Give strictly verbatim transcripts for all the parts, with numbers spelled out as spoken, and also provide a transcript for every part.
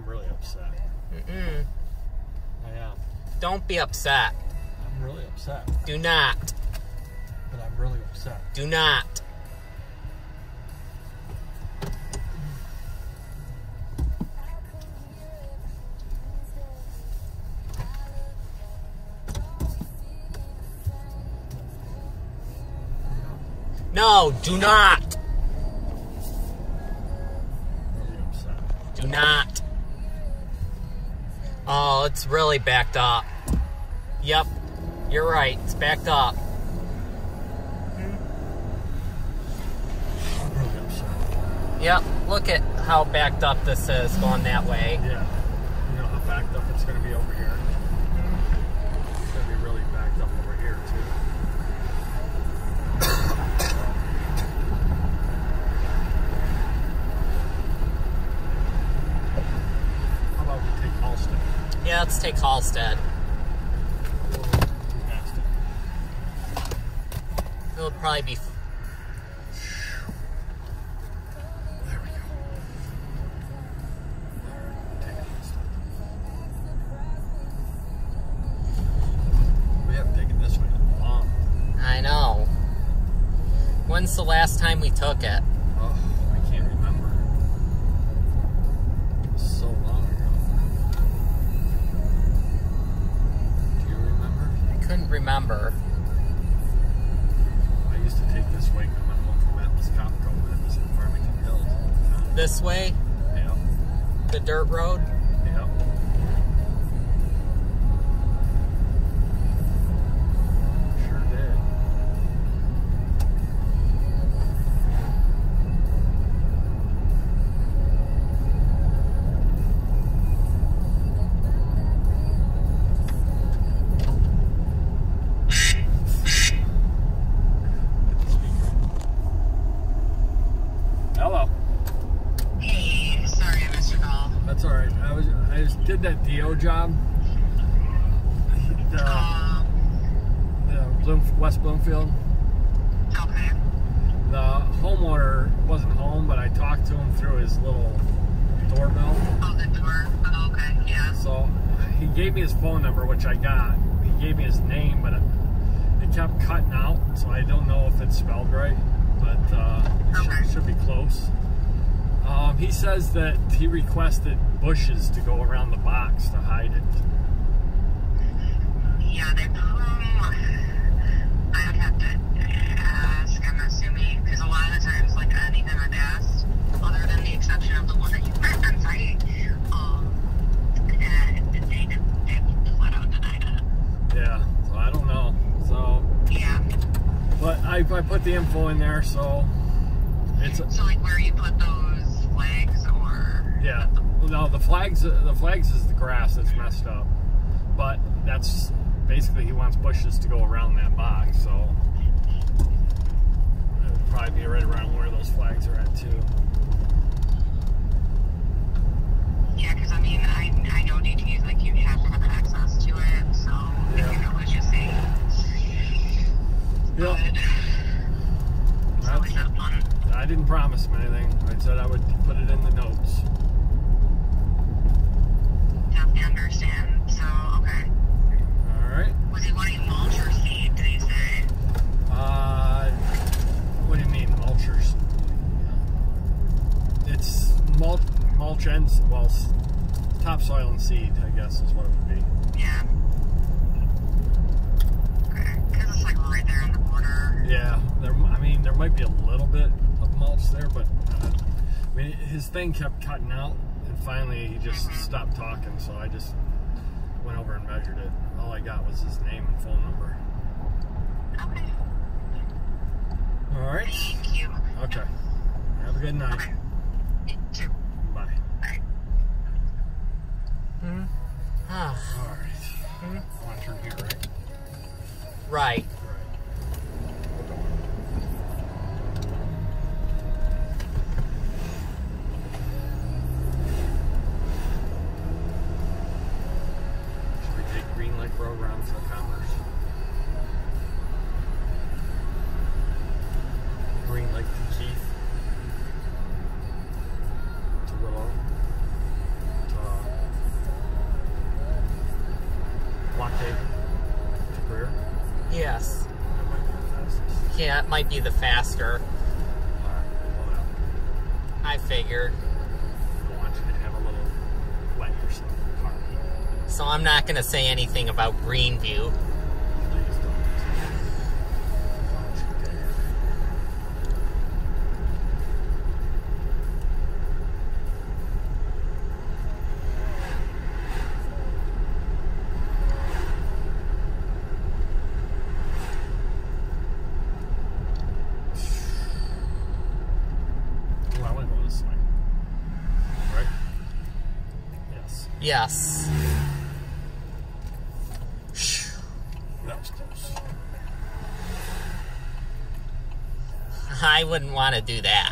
really upset. Mm-mm. I am. Don't be upset. I'm really upset. Do not. But I'm really upset. Do not. No, do not. Really upset. Do not. Oh, it's really backed up. Yep, you're right. It's backed up. I'm really upset. Yep, look at how backed up this is going that way. Yeah. You know how backed up it's going to be over here? It's going to be really backed up over here, too. How about we take Halstead? Yeah, let's take Halstead. It'll probably be... There we go. Take Halstead. We haven't taken this way in a long time. I know. When's the last time we took it? Oh, I can't remember. So long ago. Do you remember? I couldn't remember. I used to take this way coming home from Atlas Copco when it was in Farmington Hills. This way? Yeah. The dirt road? Yeah. Sure did. Hello. Hey, sorry I missed your call. That's all right. I was I just did that D O job. The, Um, the Bloom, West Bloomfield. okay. The homeowner wasn't home, but I talked to him through his little doorbell. Oh, the door. Oh, okay, yeah. So he gave me his phone number, which I got. He gave me his name, but it, it kept cutting out, so I don't know if it's spelled right. But uh, it Okay. should, should be close. Um, he says that he requested bushes to go around the box to hide it. Yeah, they, um, I would have to ask, I'm assuming, because a lot of the times, like, anything I've asked, other than the exception of the one that you I'm sorry, um, and they, they flat out denied it. Yeah, so I don't know. So, Yeah. but I, I put the info in there, so it's So, like, where you put those flags, or... yeah. No, the flags the flags is the grass that's messed up, but that's basically he wants bushes to go around that box, so it would probably be right around where those flags are at too. Yeah, because I mean, I I know D Ts, like, you have to have access to it, so Yeah. if you know what you're saying. Yep. But it's always not fun. I didn't promise him anything. I said I would put it in the notes. Definitely understand. So, okay. All right. Was he wanting mulch or seed, did he say? Uh, what do you mean mulchers? It's mulch, mulch and well, s- topsoil and seed, I guess is what it would be. Yeah. Okay. Because it's, like, right there on the border. Yeah, there. I mean, there might be a little bit of mulch there, but uh, I mean, his thing kept cutting out, and finally he just Mhm. stopped talking. So I just went over and measured it. All I got was his name and phone number. Okay. All right. Thank you. Okay. Have a good night. Okay. You too. Bye. Bye. Hmm? Ah, All right. hmm? I want to turn here, right? Right. Right. Should we take Green Lake Road around to Commerce? Green Lake to Keith. To Willow. To that might be the faster. Alright, well, I figured. I want you to have a little wet yourself in the car. So I'm not going to say anything about Greenview. Please don't. Don't you dare. Well, I want to go this way. Right? Yes. Yes. That was close. I wouldn't want to do that.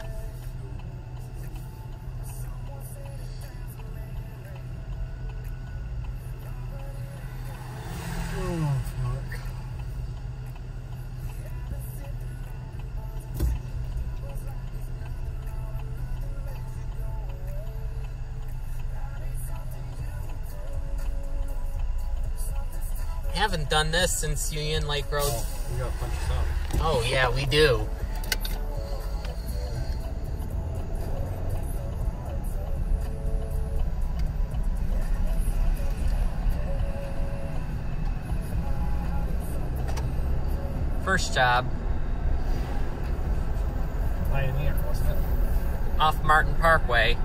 Oh, fuck. Haven't done this since Union Lake Road. Oh, we gotta punch this out. Oh, yeah, we do. First job, Pioneer, wasn't it? off Martin Parkway.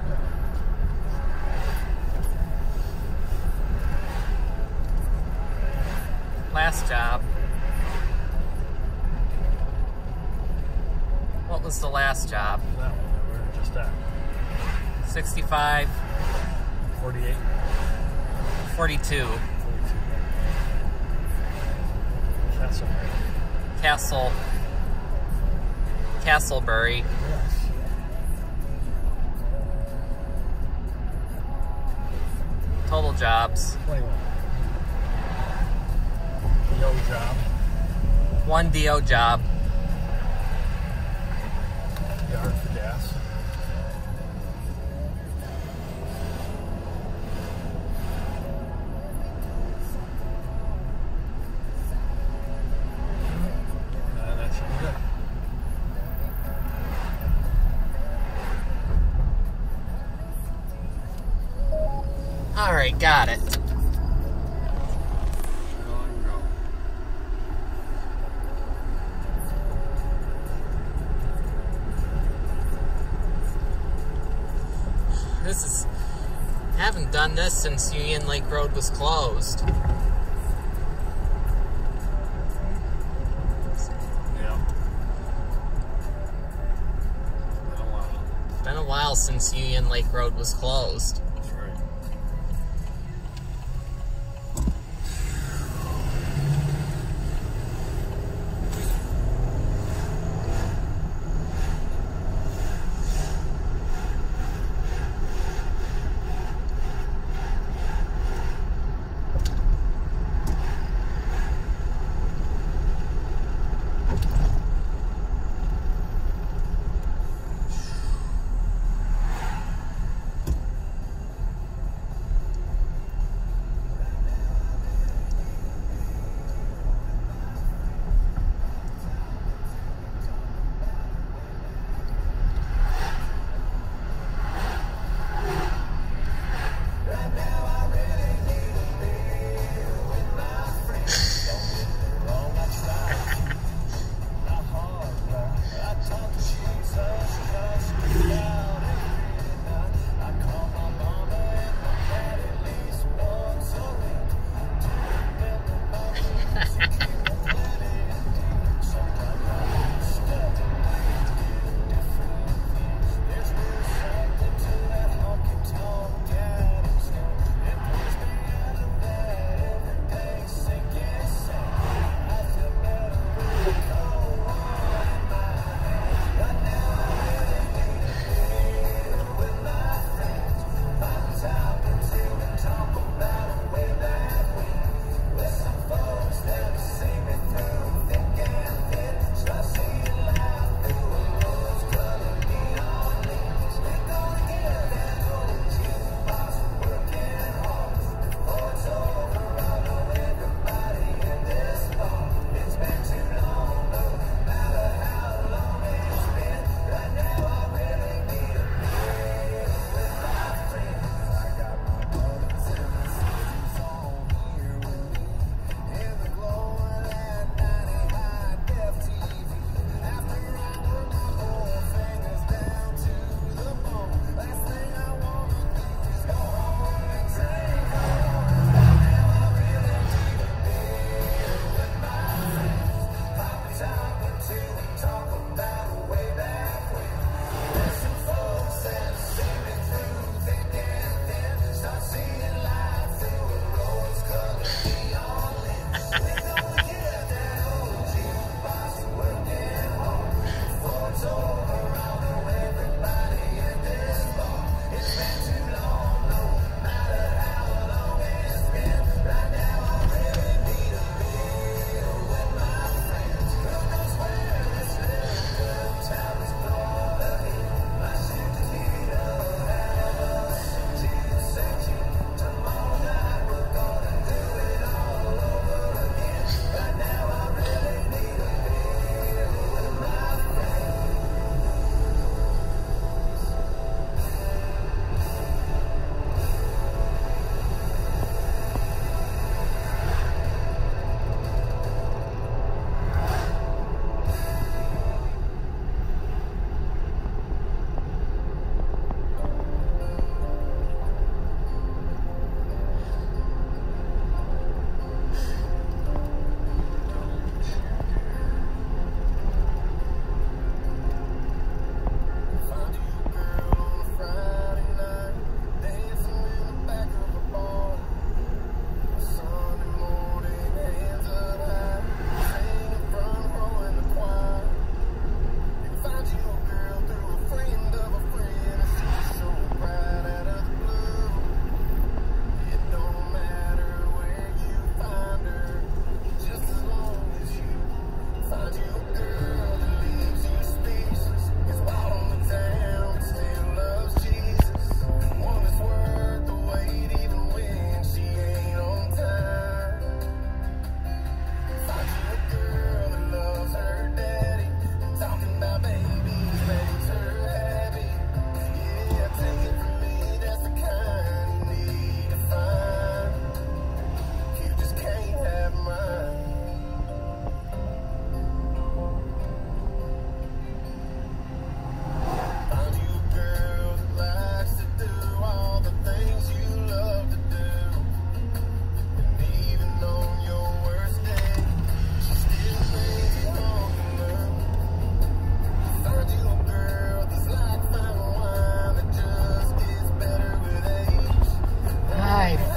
Last job. What was the last job? That one that we were just at. sixty-five, forty-eight, forty-two, forty-two. Castle. Castle, Castleberry, Yes. total jobs, twenty-one. Yo job. one D O job, Yard for gas. And that should be good. All right, got it. Should on go. This is, haven't done this since Union Lake Road was closed. Yeah. Been a while. It's been a while since Union Lake Road was closed. That's right.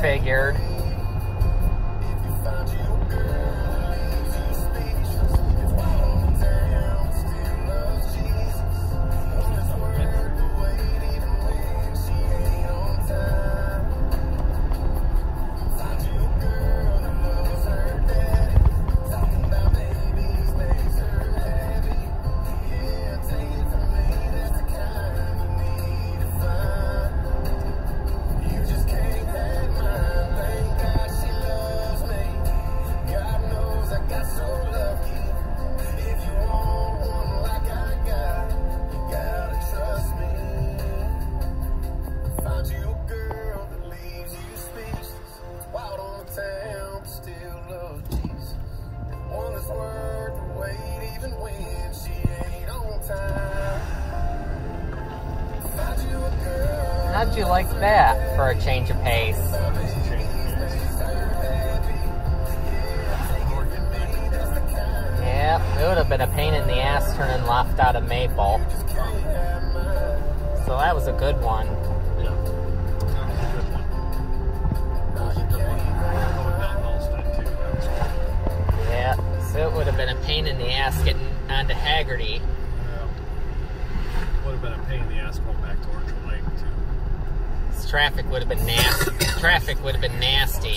figured. How'd you like that for a change of pace? Yeah, it would have been a pain in the ass turning left out of Maple. So that was a good one. Yeah, that was a good one. That was a good one. Going down Halstead too. That was cool. Yeah, so it would have been a pain in the ass getting onto Haggerty. Yeah. Would have been a pain in the ass going back to Orchard Lake too. This traffic would have been nasty. Traffic would have been nasty.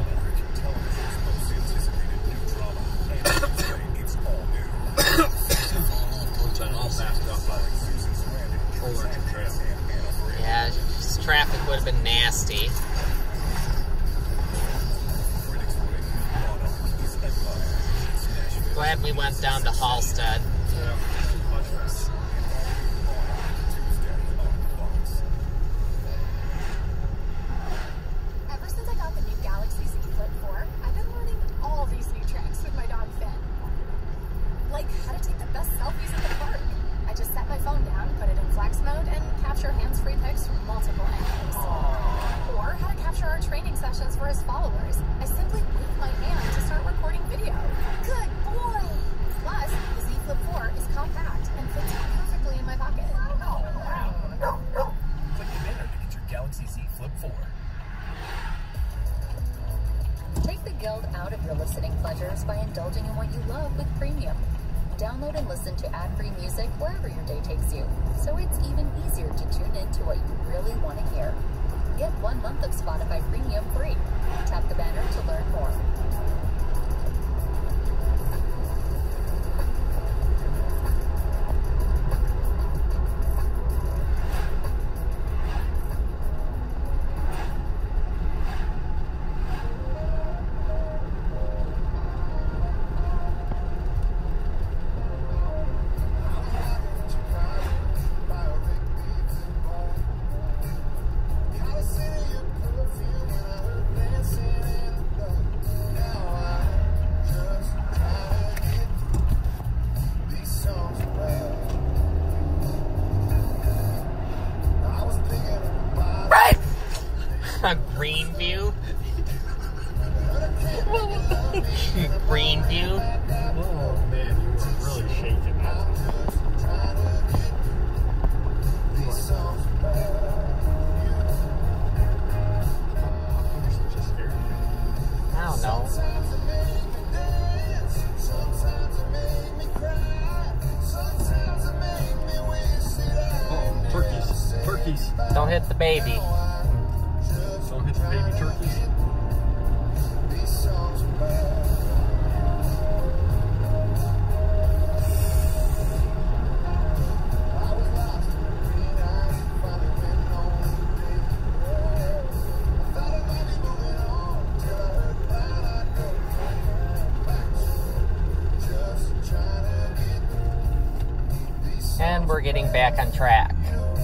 Yeah, this traffic would have been nasty. Glad we went down to Halstead. Yeah, much better. Ever since I got the new Galaxy Z Flip four, I've been learning all these new tricks with my dog Finn. Like how to take the best selfies at the park. I just set my phone down, put it in flex mode, and capture hands-free pics from multiple angles. Or how to capture our training sessions for his followers. I simply move my hand to start recording video. Good boy! Plus, the Z Flip four is compact and fits perfectly in my pocket. Click the banner to get your Galaxy Z Flip four. Take the guilt out of your listening pleasures by indulging in what you love with Premium. Download and listen to ad-free music wherever your day takes you, so it's even easier to tune in to what you really want to hear. Get one month of Spotify Premium free. Tap the banner to learn more. Greenview. Greenview. Oh man, you were really shaking that. I don't know. Oh, turkeys. Turkeys. Don't hit the baby. Don't hit the baby turkeys. And we're getting back on track.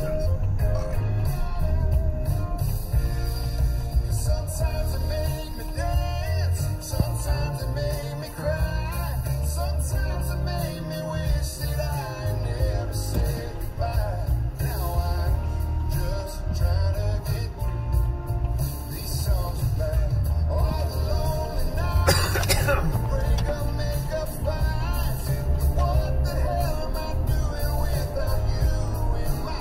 Sometimes it made me dance, sometimes it made me cry, sometimes it made me wish that I never said goodbye. Now I'm just trying to get these songs back. All the lonely nights, break up, make up fights. What the hell am I doing without you in my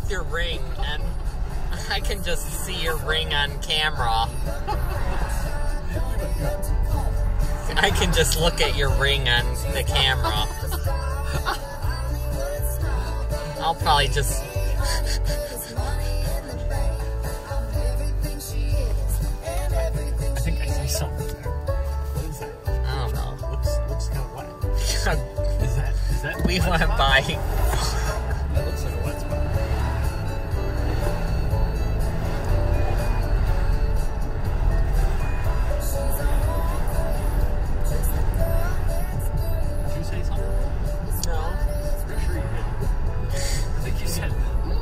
off your ring, and I can just see your ring on camera. I can just look at your ring on the camera. I'll probably just... I think I see something there. What is that? I don't know. Looks looks kind of wet. Is that is that? We wet went spot? by. That looks like a wet spot. Did you say something? No. Pretty sure you did. I think you said,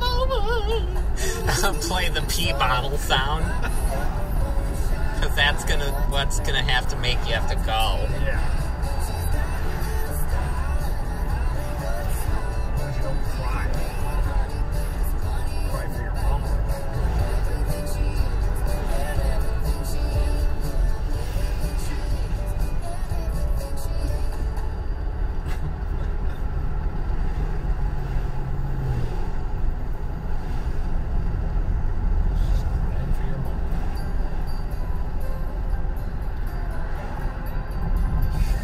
I'll play the pee bottle sound. Because that's gonna, what's gonna have to make you have to go. yeah. As long as you don't cry. Cry for your mama. Crying for your mama.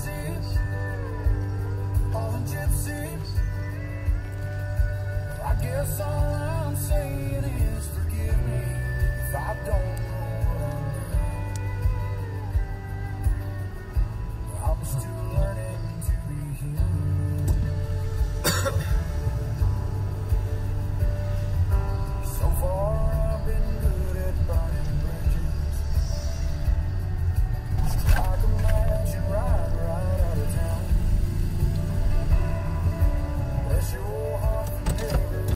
daisies, all in gypsies. I guess all I'm saying